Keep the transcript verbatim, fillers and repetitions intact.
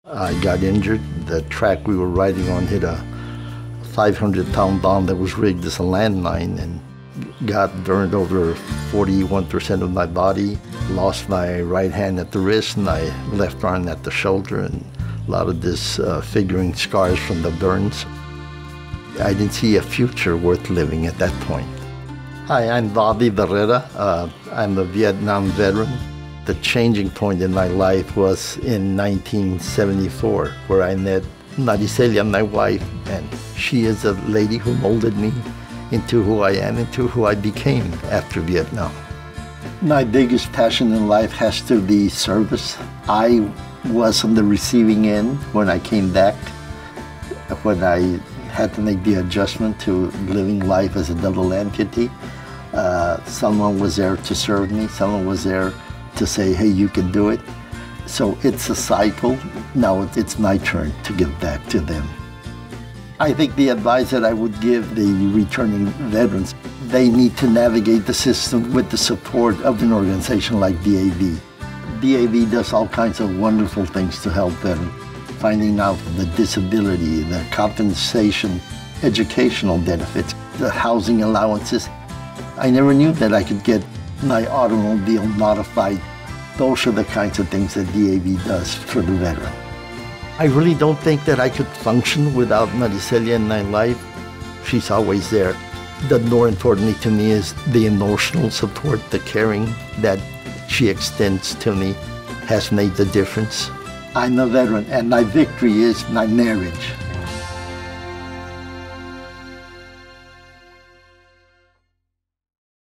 I got injured. The track we were riding on hit a five hundred pound bomb that was rigged as a landmine and got burned over forty-one percent of my body. Lost my right hand at the wrist and my left arm at the shoulder, and a lot of disfiguring uh, scars from the burns. I didn't see a future worth living at that point. Hi, I'm Bobby Barrera. Uh, I'm a Vietnam veteran. The changing point in my life was in nineteen seventy-four, where I met Maricelia, my wife, and she is a lady who molded me into who I am, into who I became after Vietnam. My biggest passion in life has to be service. I was on the receiving end when I came back, when I had to make the adjustment to living life as a double amputee. Uh, someone was there to serve me, someone was there to say, hey, you can do it. So it's a cycle. Now it's my turn to give back to them. I think the advice that I would give the returning veterans, they need to navigate the system with the support of an organization like D A V. D A V does all kinds of wonderful things to help veterans. Finding out the disability, the compensation, educational benefits, the housing allowances. I never knew that I could get my automobile modified. Those are the kinds of things that D A V does for the veteran. I really don't think that I could function without Maricelia in my life. She's always there. But more importantly to me is the emotional support, the caring that she extends to me has made the difference. I'm a veteran, and my victory is my marriage.